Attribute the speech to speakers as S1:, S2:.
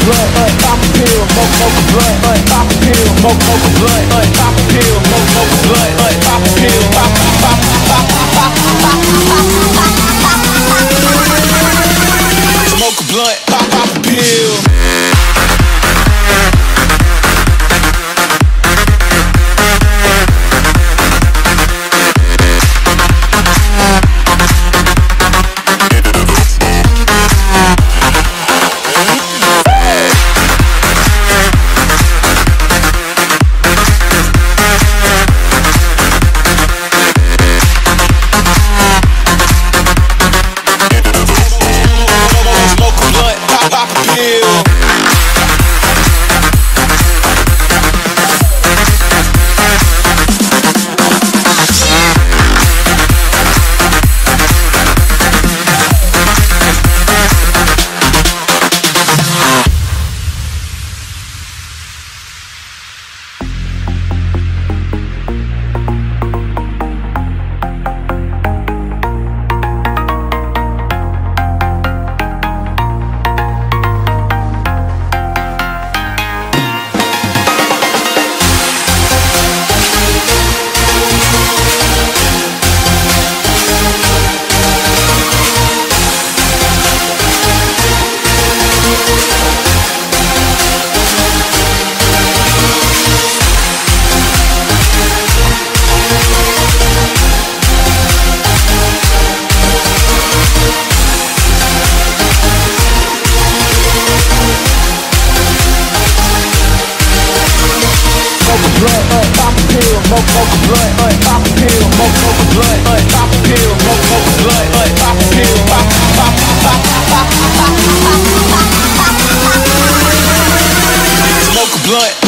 S1: blunt, pop a pill, smoke a blunt, pop a pill, smoke a blunt, pop a pill, smoke a blunt, pop a pill, pop pop pop pop pop pop. Smoke a blunt, pop a pill. Pop a pill, smoke a blunt, pop a pill, smoke a blunt, pop a pill, smoke a blunt, pop a pill, pop pop pop pop pop pop. Smoke a blunt.